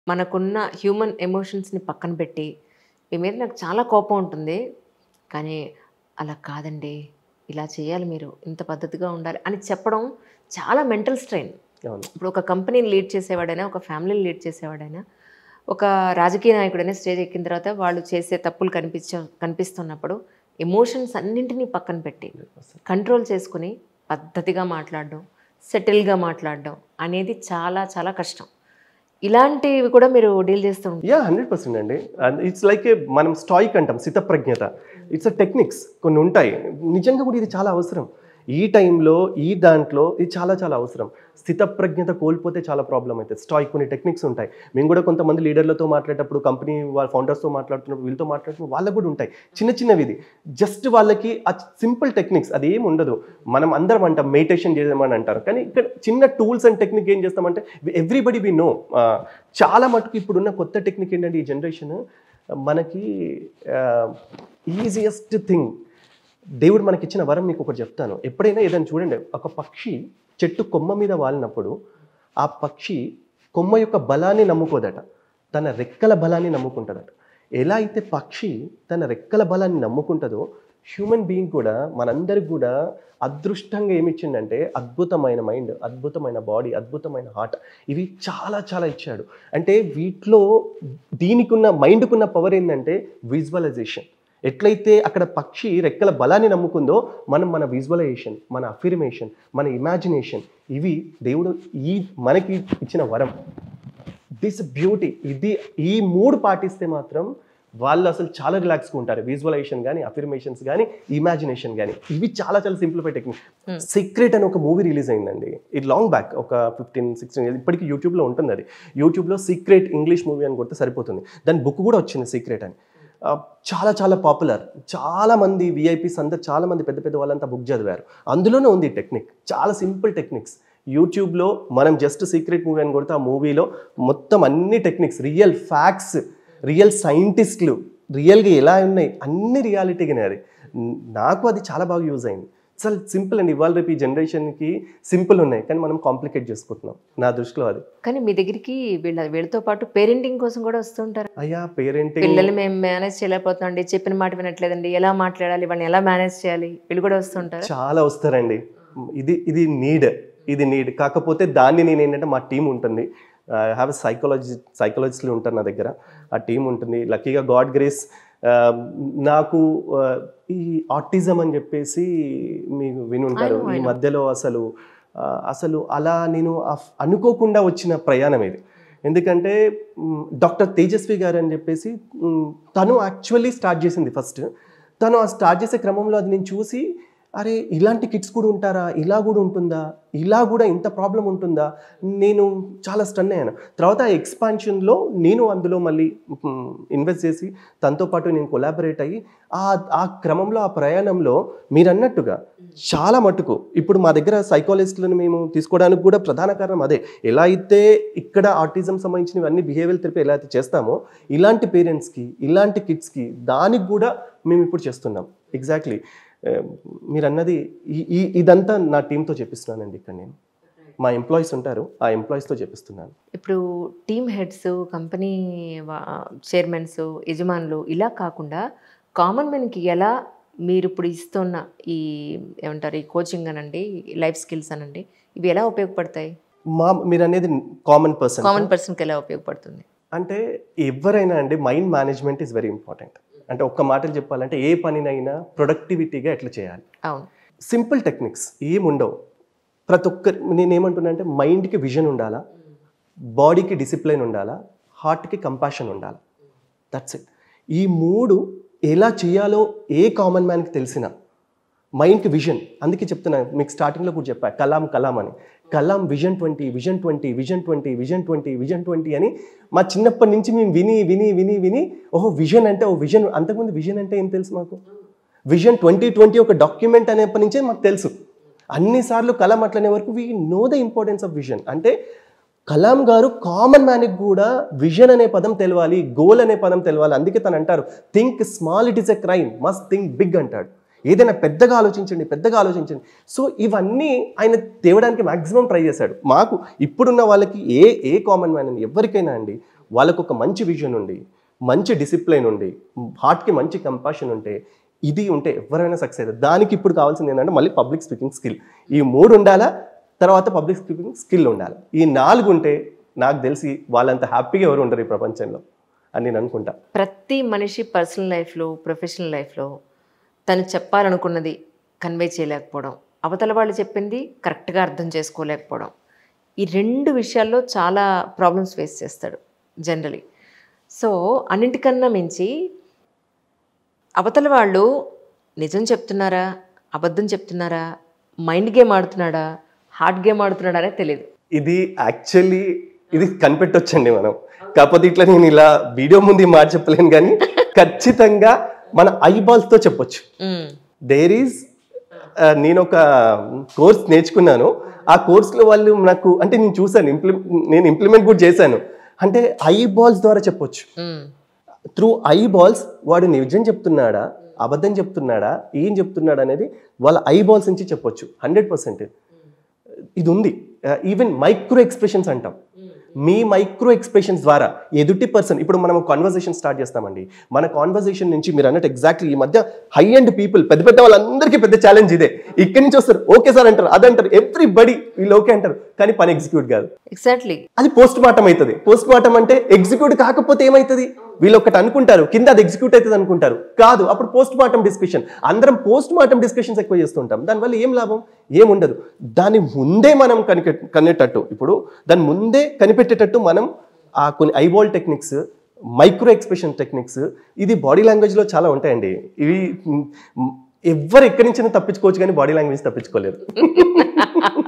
మనకున్న హ్యూమన్ ఎమోషన్స్‌ని పక్కన పెట్టి, మీ మీద నాకు చాలా కోపం ఉంటుంది. కానీ అలా కాదండి. ఇలా చేయాలి మీరు. ఇంత పద్ధతిగా ఉండాలి అని చెప్పడం చాలా మెంటల్ స్ట్రెయిన్. అవును. ఇప్పుడు ఒక కంపెనీని లీడ్ చేసేవాడైనా, ఒక ఫ్యామిలీని లీడ్ చేసేవాడైనా, ఒక రాజకీయ నాయకుడైనా స్టేజ్ ఎక్కిన తర్వాత వాళ్ళు చేసే తప్పులు కనిపిస్తున్నప్పుడు ఎమోషన్స్ అన్నింటినీ పక్కన పెట్టి, 100%. కంట్రోల్ చేసుకొని పద్ధతిగా మాట్లాడడం, సెటిల్‌గా మాట్లాడడం అనేది చాలా చాలా కష్టం. ఇలాంటివి కూడా మీరు డీల్ చేస్తూ ఉంటారు. యాహ్! 100% అండి. ఇట్స్ లైక్ మనం స్టాయిక్ అంటాం, స్థితప్రజ్ఞత. ఇట్స్ టెక్నిక్స్ కొన్ని ఉంటాయి. నిజంగా కూడా ఇది చాలా అవసరం. ఈ టైంలో, ఈ దాంట్లో ఇది చాలా చాలా అవసరం. స్థితప్రజ్ఞత కోల్పోతే చాలా ప్రాబ్లమ్ అవుతుంది. స్టాయిక్ కొన్ని టెక్నిక్స్ ఉంటాయి. మేము కూడా కొంతమంది లీడర్లతో మాట్లాడేటప్పుడు, కంపెనీ వాళ్ళ ఫౌండర్స్తో మాట్లాడుతున్నప్పుడు, వీళ్ళతో మాట్లాడుతున్నప్పుడు వాళ్ళకు కూడా ఉంటాయి. చిన్న చిన్నవి ఇది. జస్ట్ వాళ్ళకి ఆ సింపుల్ టెక్నిక్స్ అదేం ఉండదు. మనం అందరం అంటాం మెడిటేషన్ చేయమని అంటారు. కానీ ఇక్కడ చిన్న టూల్స్ అండ్ టెక్నిక్ ఏం చేస్తామంటే ఎవ్రీబడి వి నో. చాలా మటుకు ఇప్పుడున్న కొత్త టెక్నిక్ ఏంటంటే ఈ జనరేషన్ మనకి ఈజియెస్ట్ థింగ్, దేవుడు మనకి ఇచ్చిన వరం మీకు ఒకటి చెప్తాను. ఎప్పుడైనా ఏదైనా చూడండి, ఒక పక్షి చెట్టు కొమ్మ మీద వాలినప్పుడు ఆ పక్షి కొమ్మ యొక్క బలాన్ని నమ్ముకోదట, తన రెక్కల బలాన్ని నమ్ముకుంటుందట. ఎలా అయితే పక్షి తన రెక్కల బలాన్ని నమ్ముకుంటుందో, హ్యూమన్ బీయింగ్ కూడా మనందరికి కూడా అదృష్టంగా ఏమిచ్చిండంటే అద్భుతమైన మైండ్, అద్భుతమైన బాడీ, అద్భుతమైన హార్ట్, ఇవి చాలా చాలా ఇచ్చాడు. అంటే వీటిలో దీనికున్న మైండ్కున్న పవర్ ఏంటంటే విజువలైజేషన్. ఎట్లయితే అక్కడ పక్షి రెక్కల బలాన్ని నమ్ముకుందో, మనం మన విజువలైజేషన్, మన అఫిర్మేషన్, మన ఇమాజినేషన్, ఇవి దేవుడు మనకి ఇచ్చిన వరం. దిస్ బ్యూటీ, ఈ మూడు పాటిస్తే మాత్రం వాళ్ళు అసలు చాలా రిలాక్స్గా ఉంటారు. విజువలైజేషన్ కానీ, అఫిర్మేషన్స్ కానీ, ఇమాజినేషన్ కానీ, ఇవి చాలా చాలా సింప్లిఫై టెక్నిక్. సీక్రెట్ అని ఒక మూవీ రిలీజ్ అయిందండి. ఇది లాంగ్ బ్యాక్, ఒక 15-16 ఇయర్స్, ఇప్పటికీ యూట్యూబ్లో ఉంటుంది. అది యూట్యూబ్లో సీక్రెట్ ఇంగ్లీష్ మూవీ అని కొడితే సరిపోతుంది. దాని బుక్ కూడా వచ్చింది, సీక్రెట్ అని. చాలా చాలా పాపులర్. చాలామంది విఐపీస్ అందరు, చాలామంది పెద్ద పెద్ద వాళ్ళంతా బుక్ చదివారు. అందులోనే ఉంది ఈ టెక్నిక్. చాలా సింపుల్ టెక్నిక్స్. యూట్యూబ్లో మనం జస్ట్ సీక్రెట్ మూవీ అని కొడితే ఆ మూవీలో మొత్తం అన్ని టెక్నిక్స్, రియల్ ఫ్యాక్ట్స్, రియల్ సైంటిస్టులు రియల్గా ఎలా ఉన్నాయి అన్ని రియాలిటీగానే. అది నాకు అది చాలా బాగా యూజ్ అయింది. అసలు సింపుల్ అండి. ఇవాళ రేపు ఈ జనరేషన్కి సింపుల్ ఉన్నాయి, కానీ మనం కాంప్లికేట్ చేసుకుంటున్నాం నా దృష్టిలో. అది కానీ మీ దగ్గరికి వీళ్ళతో పాటు పేరెంటింగ్ కోసం కూడా వస్తుంటారు. అయ్యా పేరెంటింగ్, పిల్లలు మేము మేనేజ్ చేయలేకపోతున్నాండి, చెప్పిన మాట వినట్లేదండి, ఎలా మాట్లాడాలి, వాళ్ళని ఎలా మేనేజ్ చేయాలి, వీళ్ళు కూడా వస్తుంటారు. చాలా వస్తారండి. ఇది నీడ్. కాకపోతే దాన్ని నేను ఏంటంటే మా టీం ఉంటుంది. ఐ హ్యావ్ సైకాలజిస్టులు ఉంటారు నా దగ్గర. ఆ టీం ఉంటుంది. లక్కీగా గాడ్ గ్రేస్ నాకు ఈ ఆటిజం అని చెప్పేసి మీకు వినుంటారు. ఈ మధ్యలో అసలు అలా నేను అనుకోకుండా వచ్చిన ప్రయాణం ఇది. ఎందుకంటే డాక్టర్ తేజస్వి గారు అని చెప్పేసి తను యాక్చువల్లీ స్టార్ట్ చేసింది ఫస్ట్. తను ఆ స్టార్ట్ చేసే క్రమంలో అది నేను చూసి, అరే ఇలాంటి కిడ్స్ కూడా ఉంటారా, ఇలా కూడా ఉంటుందా, ఇలా కూడా ఇంత ప్రాబ్లం ఉంటుందా, నేను చాలా స్టన్ అయ్యాను. తర్వాత ఆ ఎక్స్పాన్షన్లో నేను అందులో మళ్ళీ ఇన్వెస్ట్ చేసి తనతో పాటు నేను కొలాబరేట్ అయ్యి ఆ క్రమంలో, ఆ ప్రయాణంలో మీరు అన్నట్టుగా చాలా మటుకు ఇప్పుడు మా దగ్గర సైకాలజిస్టులను మేము తీసుకోవడానికి కూడా ప్రధాన కారణం అదే. ఎలా అయితే ఇక్కడ ఆటిజం సంబంధించినవి అన్ని బిహేవియర్ థెరపీ ఎలా అయితే చేస్తామో, ఇలాంటి పేరెంట్స్కి, ఇలాంటి కిడ్స్కి దానికి కూడా మేము ఇప్పుడు చేస్తున్నాం. ఎగ్జాక్ట్లీ మీరు అన్నది ఇదంతా నా టీంతో చెప్పిస్తున్నానండి. ఇక్కడ నేను మా ఎంప్లాయీస్ ఉంటారు, ఆ ఎంప్లాయీస్తో చెప్పిస్తున్నాను. ఇప్పుడు టీమ్ హెడ్స్, కంపెనీ చైర్మన్స్, యజమానులు ఇలా కాకుండా కామన్ మ్యాన్కి ఎలా మీరు ఇప్పుడు ఇస్తున్న ఈ ఏమంటారు, ఈ కోచింగ్ అనండి, లైఫ్ స్కిల్స్ అనండి, ఇవి ఎలా ఉపయోగపడతాయి? మీరు అనేది కామన్ పర్సన్కి ఎలా ఉపయోగపడుతుంది అంటే, ఎవరైనా అండి mind management is very important. అంటే ఒక్క మాటలు చెప్పాలంటే ఏ పనినైనా ప్రొడక్టివిటీగా ఎట్లా చేయాలి. అవును, సింపుల్ టెక్నిక్స్ ఏముండవు. ప్రతి ఒక్కరి నేనేమంటున్నా అంటే మైండ్కి విజన్ ఉండాలా, బాడీకి డిసిప్లిన్ ఉండాలా, హార్ట్కి కంపాషన్ ఉండాలి. That's it. ఈ మూడు ఎలా చేయాలో ఏ కామన్ మ్యాన్కి తెలిసిన, మైండ్కి విజన్. అందుకే చెప్తున్నా మీకు స్టార్టింగ్లో కూడా చెప్పా, కలాం అని. కలాం విజన్ 20 అని మా చిన్నప్పటి నుంచి మేము విని ఓహో విజన్ అంటే విజన్. అంతకుముందు విజన్ అంటే ఏం తెలుసు మాకు? విజన్ 2020 ఒక డాక్యుమెంట్ అనేప్పటి నుంచే మాకు తెలుసు. అన్నిసార్లు కలాం అట్లనే వరకు we know the importance of vision. అంటే కలాం గారు కామన్ మ్యాన్కి కూడా విజన్ అనే పదం తెలవాలి, గోల్ అనే పదం తెలవాలి. అందుకే తను అంటారు, think small it is a crime, must think big అంటాడు. ఏదైనా పెద్దగా ఆలోచించండి. సో ఇవన్నీ ఆయన తేవడానికి మ్యాక్సిమం ట్రై చేశాడు. మాకు ఇప్పుడున్న వాళ్ళకి ఏ కామన్ మ్యాన్ ఎవరికైనా అండి వాళ్ళకు ఒక మంచి విజన్ ఉండి, మంచి డిసిప్లైన్ ఉండి, హార్ట్కి మంచి కంపాషన్ ఉంటే, ఇది ఉంటే ఎవరైనా సక్సెస్ అవుతారు. దానికి ఇప్పుడు కావాల్సింది ఏంటంటే మళ్ళీ పబ్లిక్ స్పీకింగ్ స్కిల్. ఈ 3 ఉండాలా, తర్వాత పబ్లిక్ స్పీకింగ్ స్కిల్ ఉండాలి. ఈ 4 ఉంటే నాకు తెలిసి వాళ్ళంత హ్యాపీగా ఎవరు ఉండరు ఈ ప్రపంచంలో అని నేను అనుకుంటా. ప్రతి మనిషి పర్సనల్ లైఫ్లో, ప్రొఫెషనల్ లైఫ్లో తను చెప్పాలనుకున్నది కన్వే చేయలేకపోవడం, అవతల వాళ్ళు చెప్పింది కరెక్ట్గా అర్థం చేసుకోలేకపోవడం, ఈ 2 విషయాల్లో చాలా ప్రాబ్లమ్స్ ఫేస్ చేస్తాడు జనరలీ. సో అన్నింటికన్నా మించి అవతల వాళ్ళు నిజం చెప్తున్నారా, అబద్ధం చెప్తున్నారా, మైండ్ గేమ్ ఆడుతున్నాడా, హార్ట్ గేమ్ ఆడుతున్నాడా అనేది తెలియదు. ఇది యాక్చువల్లీ ఇది కనిపెట్టొచ్చండి మనం. కాకపోతే ఇట్లా నేను ఇలా వీడియో ముందు మాట చెప్పలేను, కానీ ఖచ్చితంగా మన ఐబాల్స్తో చెప్పొచ్చు. దేర్ ఈజ్ నేను ఒక కోర్స్ నేర్చుకున్నాను. ఆ కోర్స్లో వాళ్ళు నాకు అంటే నేను చూసాను, నేను ఇంప్లిమెంట్ కూడా చేశాను. అంటే ఐబాల్స్ ద్వారా చెప్పొచ్చు. త్రూ ఐబాల్స్ వాడు నిజం చెప్తున్నాడా, అబద్ధం చెప్తున్నాడా, ఏం చెప్తున్నాడా అనేది వాళ్ళ ఐబాల్స్ నుంచి చెప్పొచ్చు 100%. ఇది ఉంది. ఈవెన్ మైక్రో ఎక్స్ప్రెషన్స్ అంటాం. మీ మైక్రో ఎక్స్ప్రెషన్స్ ద్వారా ఎదుటి పర్సన్, ఇప్పుడు మనం కాన్వర్సేషన్ స్టార్ట్ చేస్తామండి, మన కాన్వర్సేషన్ నుంచి మీరు అన్నట్టు ఎగ్జాక్ట్లీ ఈ మధ్య హై అండ్ పీపుల్, పెద్ద పెద్ద వాళ్ళందరికీ పెద్ద ఛాలెంజ్ ఇదే. ఇక్కడి నుంచి వస్తారు, ఓకే సార్ అంటారు, అదంటారు, ఎవ్రీబడి వీళ్ళు ఓకే అంటారు, కానీ పని ఎగ్జిక్యూట్ కాదు. ఎగ్జాక్ట్లీ. అది పోస్ట్ మార్టం అవుతుంది. పోస్ట్ మార్టం అంటే ఎగ్జిక్యూట్ కాకపోతే ఏమవుతుంది, వీళ్ళు ఒకటి అనుకుంటారు, కింద అది ఎగ్జిక్యూట్ అవుతుంది అనుకుంటారు, కాదు, అప్పుడు పోస్ట్ మార్టం డిస్కషన్. అందరం పోస్ట్ మార్టం డిస్కషన్స్ ఎక్కువ చేస్తుంటాం. దానివల్ల ఏం లాభం, ఏముండదు. దాని ముందే మనం కనిపెట్టేటట్టు, ఇప్పుడు దాని ముందే కనిపెట్టేటట్టు మనం ఆ కొన్ని eyeball techniques, micro expression techniques, ఇది బాడీ లాంగ్వేజ్లో చాలా ఉంటాయండి. ఇవి ఎవ్వరు ఎక్కడి నుంచి తప్పించుకోవచ్చు, కానీ బాడీ లాంగ్వేజ్ తప్పించుకోలేరు.